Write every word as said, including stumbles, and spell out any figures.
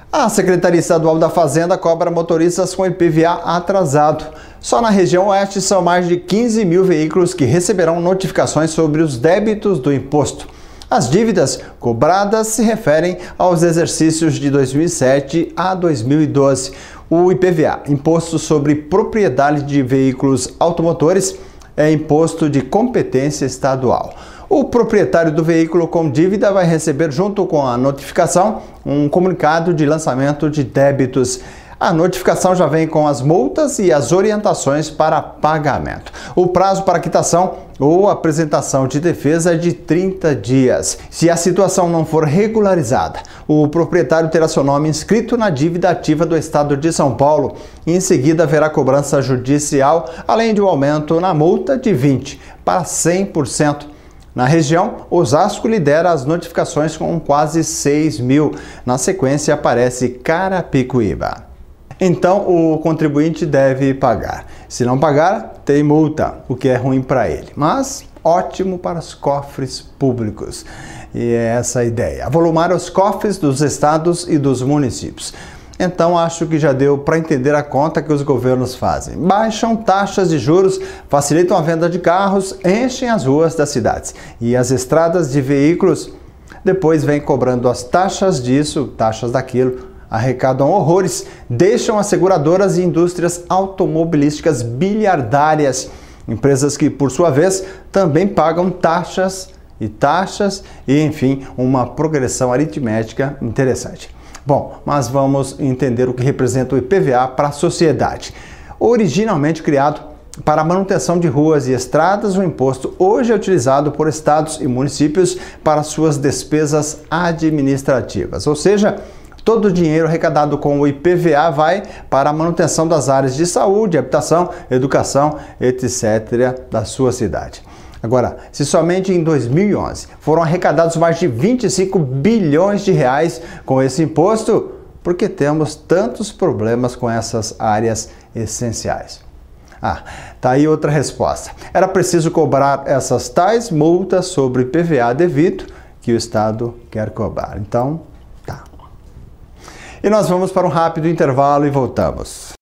A Secretaria Estadual da Fazenda cobra motoristas com I P V A atrasado. Só na região oeste são mais de quinze mil veículos que receberão notificações sobre os débitos do imposto. As dívidas cobradas se referem aos exercícios de dois mil e sete a dois mil e doze. O I P V A, Imposto sobre Propriedade de Veículos Automotores, é imposto de competência estadual. O proprietário do veículo com dívida vai receber, junto com a notificação, um comunicado de lançamento de débitos. A notificação já vem com as multas e as orientações para pagamento. O prazo para quitação ou apresentação de defesa é de trinta dias. Se a situação não for regularizada, o proprietário terá seu nome inscrito na dívida ativa do Estado de São Paulo. Em seguida, haverá cobrança judicial, além de um aumento na multa de vinte por cento para cem por cento. Na região, Osasco lidera as notificações com quase seis mil. Na sequência, aparece Carapicuíba. Então, o contribuinte deve pagar. Se não pagar, tem multa, o que é ruim para ele, mas ótimo para os cofres públicos. E é essa a ideia: avolumar os cofres dos estados e dos municípios. Então, acho que já deu para entender a conta que os governos fazem. Baixam taxas de juros, facilitam a venda de carros, enchem as ruas das cidades e as estradas de veículos. Depois vem cobrando as taxas disso, taxas daquilo, arrecadam horrores, deixam as seguradoras e indústrias automobilísticas bilhardárias. Empresas que, por sua vez, também pagam taxas e taxas e, enfim, uma progressão aritmética interessante. Bom, mas vamos entender o que representa o I P V A para a sociedade. Originalmente criado para a manutenção de ruas e estradas, o imposto hoje é utilizado por estados e municípios para suas despesas administrativas, ou seja, todo o dinheiro arrecadado com o I P V A vai para a manutenção das áreas de saúde, habitação, educação, etcétera da sua cidade. Agora, se somente em dois mil e onze foram arrecadados mais de vinte e cinco bilhões de reais com esse imposto, por que temos tantos problemas com essas áreas essenciais? Ah, tá aí outra resposta. Era preciso cobrar essas tais multas sobre I P V A devido que o Estado quer cobrar. Então, tá. E nós vamos para um rápido intervalo e voltamos.